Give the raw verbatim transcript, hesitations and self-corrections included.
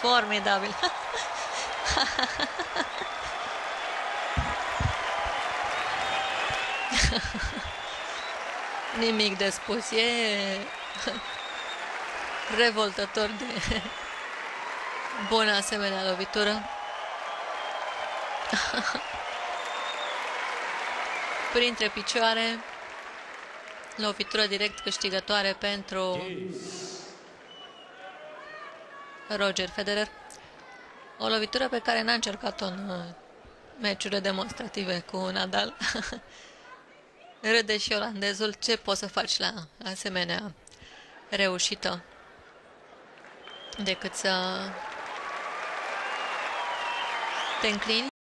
Formidabil. Nimic de spus. E revoltător de bună asemenea lovitură. Printre picioare, lovitură direct câștigătoare pentru Roger Federer. O lovitură pe care n-a încercat-o în meciurile demonstrative cu Nadal. Râde și olandezul. Ce poți să faci la asemenea reușită decât să te înclini?